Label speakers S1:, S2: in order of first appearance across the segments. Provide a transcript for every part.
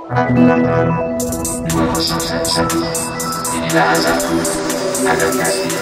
S1: Inilah azabku, agar kasih.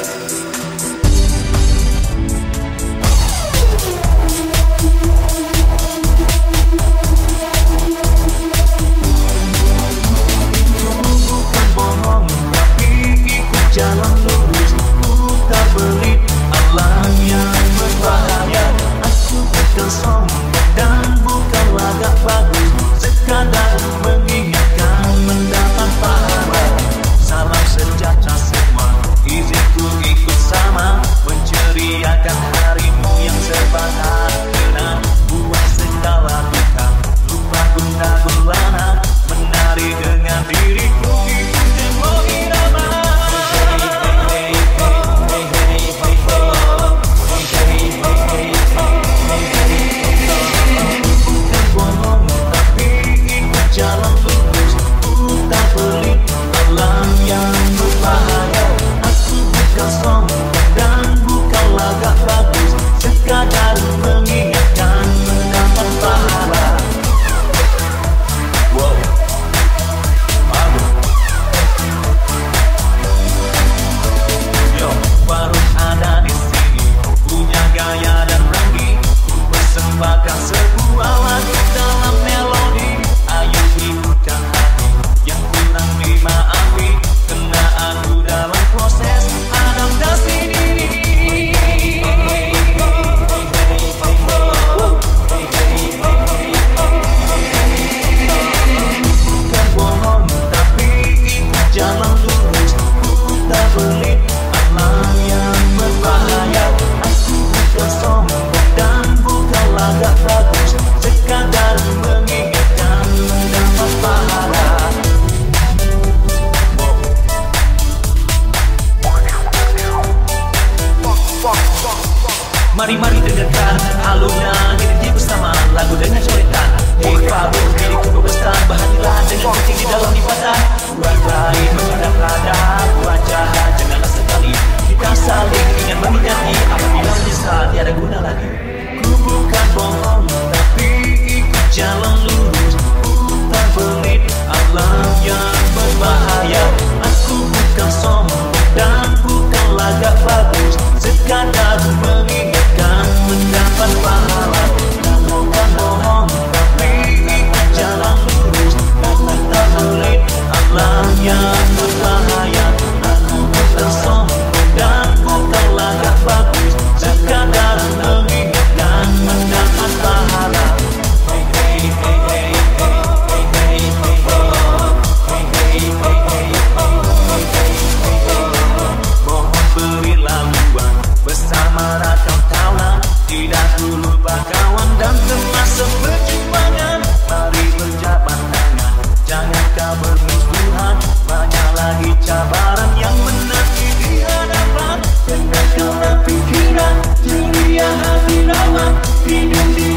S2: Bukan bohong, tapi ikut jalan lurus. Ku tak pelit alam yang berbahaya. Aku bukan sombong dan bukan lagak bagus, sekadar mengingatkan mendapat pahala. Salam sejahtera semua, izinku ikut sama, menceriakan harimu yang sebahagia. Buat segala duka, lupa guna gulana, menari dengan diriku ikuti irama. Bukan bohong, tapi ikut jalan lurus. Ku tak pelit alam yang berbahaya. Aku bukan sombong dan bukan lagak bagus, sekadar mengingatkan mendapat pahala. Wow, bagus. Yo, baru ada di sini, punya gaya dan rangi. Ku persembahkan sebuah lagu dalam melodi. Ayo ikutkan hati yang kurang dimaafi, kena aku dalam proses adaptasi diri. Bukan bohong, tapi ikut jalan lurus. Ku tak pelit alam yang berbahaya. Aku bukan sombong dan bukan lagak bagus, sekadar mengingatkan mendapat pahala. Mari-mari dengarkan alunan ini bersama lagu dengan coretan. Hey Prabu, diriku berpesan, bahagilah dengan kucing di dalam lipatan. Buat baik menghadap hadap, buat jahat janganlah sekali. Kita saling ingin mengingati, apabila menyesal tiada guna lagi. Ku bukan bohong, tapi ikut jalan lurus. Ku tak pelit alam yang berbahaya. Aku bukan sombong dan bukan lagak bagus, sekadar mengingatkan mendapat pahala. Bukan bohong, tapi ikut jalan lurus. Aku tak pelit alam yang berbahaya. Aku bukan sombong dan bukan lagak bagus, sekadar mengingatkan mendapat pahala. Mohon berilah luang bersama rakam tahunan, tidak dulu kawan dan termasuk perjuangan. Mari berjabat tangan, jangan kau bermusuhan. Banyak lagi cabaran yang menanti di hadapan. Tenangkanlah pikiran, ceria hati ramah, hidup di